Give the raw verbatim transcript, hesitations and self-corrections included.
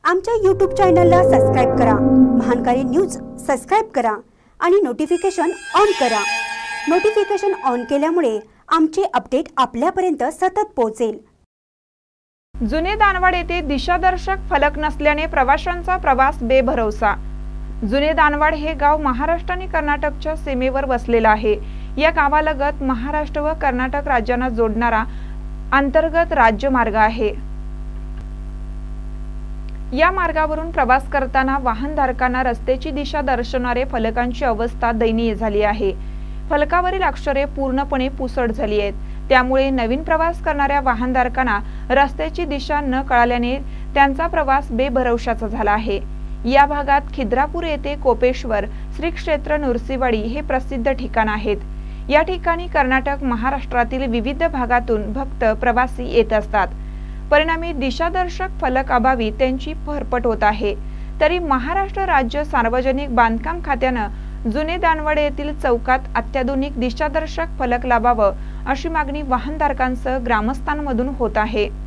आमच्या यूट्यूब चॅनलला सबस्क्राइब करा, महानकारी न्यूज सबस्क्राइब करा आणि नोटिफिकेशन ऑन करा। नोटिफिकेशन ऑन केल्यामुळे आमचे अपडेट आपल्यापर्यंत सतत पोहोचेल। जुने दानवाड येथे दिशादर्शक फलक नसल्याने प्रवाशांचा प्रवास बेभरवसा। जुने दानवाड हे गाव महाराष्ट्र आणि कर्नाटकच्या सीमेवर वसलेले आहे। या गावालगत महाराष्ट्र व कर्नाटक राज्यांना जोडणारा अंतर्गत राज्य मार्ग आहे। या मार्गावरून प्रवास करताना वाहनधारकांना रस्त्याची दिशा दर्शवणारे फलकांची अवस्था दयनीय झाली आहे। फलकावरील अक्षरे पूर्णपणे पुसट झाली आहेत। त्यामुळे नवीन प्रवास करणाऱ्या वाहनधारकांना रस्त्याची दिशा न कळाल्याने त्यांचा प्रवास बेभरवशाचा झाला आहे। या भागात खिद्रापूर येथे कोपेश्वर श्री क्षेत्र नृसिंहवाडी हे प्रसिद्ध ठिकाण आहेत। या ठिकाणी कर्नाटक महाराष्ट्रातील विविध भागातून भक्त प्रवासी येत असतात। परिणामी दिशादर्शक फलक अभावी त्यांची फरफट होत आहे। तरी महाराष्ट्र राज्य सार्वजनिक बांधकाम खात्याने जुने दानवाड येथील चौकात अत्याधुनिक दिशादर्शक फलक लावावं अशी मागणी वाहनधारकांसह ग्रामस्थांमधून होत आहे।